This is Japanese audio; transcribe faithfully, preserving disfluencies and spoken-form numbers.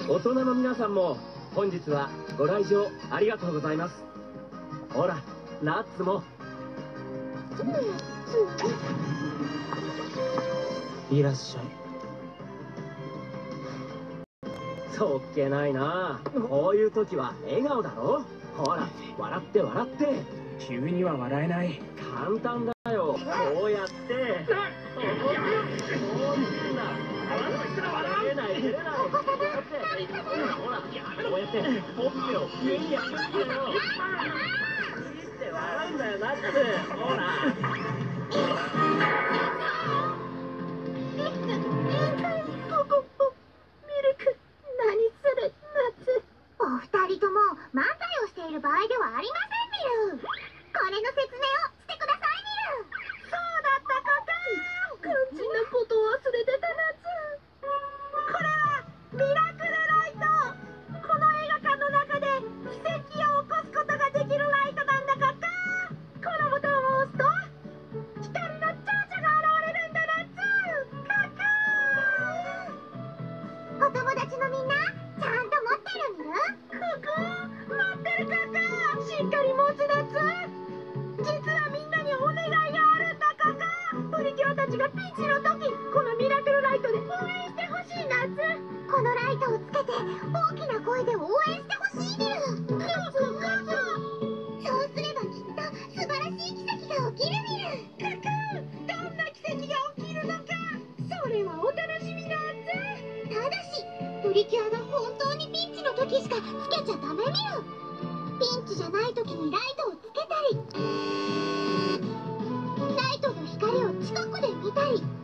大人の皆さんも本日はご来場ありがとうございます。ほら、ナッツも。いらっしゃい。そっけないな。こういう時は笑顔だろ。ほら、笑って笑って。 急には笑えない。 簡単だよ。こうやって。こういうんだ。笑えない、出れない。ほら、こうやって、ほっぺを上にやるんだよ。って笑うんだよ、ナッツ。ほら。 お二人とも漫才をしている場合ではありませんミル。これの説明をしてくださいミル。そうだったかか。肝心なことを忘れてたナツ。これはミラクルライト。この映画館の中で奇跡を起こすことができるライトなんだかか。このボタンを押すと光の蝶々が現れるんだナツ。かか。お友達のみんなちゃんと持ってるミル。しっかり持つナツ。実はみんなにお願いがあるんだカカ。プリキュアたちがピンチの時、このミラクルライトで応援してほしいナツ。このライトをつけて大きな声で応援してほしいミル。そうすればきっと素晴らしい奇跡が起きるミル。カカ、どんな奇跡が起きるのか、それはお楽しみナツ。ただしプリキュアが本当にピンチの時しかつけちゃダメミル。ピンチじゃない時にライトをつけたり、ライトの光を近くで見たり。